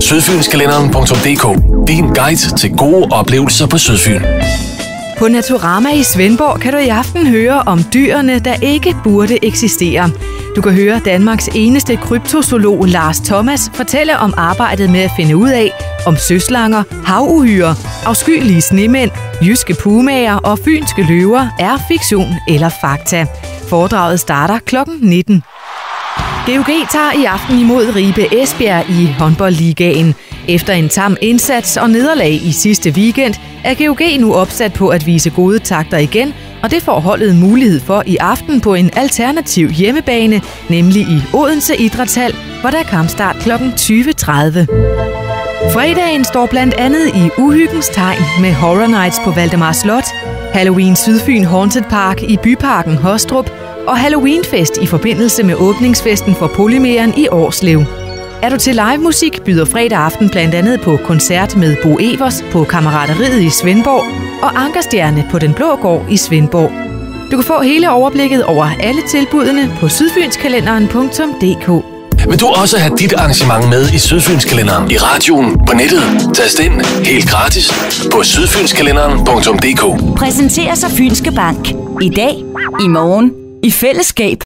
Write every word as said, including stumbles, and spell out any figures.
Sydfynskalenderen punktum d k. Din guide til gode oplevelser på Sydfyn. På Naturama i Svendborg kan du i aften høre om dyrene, der ikke burde eksistere. Du kan høre Danmarks eneste kryptozoolog Lars Thomas fortælle om arbejdet med at finde ud af, om søslanger, havuhyrer, afskyelige snemænd, jyske pumaer og fynske løver er fiktion eller fakta. Foredraget starter klokken nitten. G O G tager i aften imod Ribe Esbjerg i håndboldligaen. Efter en tam indsats og nederlag i sidste weekend er G O G nu opsat på at vise gode takter igen, og det får holdet mulighed for i aften på en alternativ hjemmebane, nemlig i Odense Idrætshal, hvor der er kampstart klokken tyve tredive. Fredagen står blandt andet i uhyggens tegn med Horror Nights på Valdemar Slot, Halloween Sydfyn Haunted Park i Byparken Hostrup og Halloweenfest i forbindelse med åbningsfesten for Polymeren i Årslev. Er du til live musik, byder fredag aften blandt andet på koncert med Bo Evers på Kammerateriet i Svendborg og Ankerstjerne på Den Blå Gård i Svendborg. Du kan få hele overblikket over alle tilbudene på sydfynskalenderen punktum d k. Vil du også have dit arrangement med i Sydfynskalenderen, i radioen, på nettet? Tast ind helt gratis på sydfynskalenderen punktum d k. Præsenterer sig Fynske Bank. I dag, i morgen, i fællesskab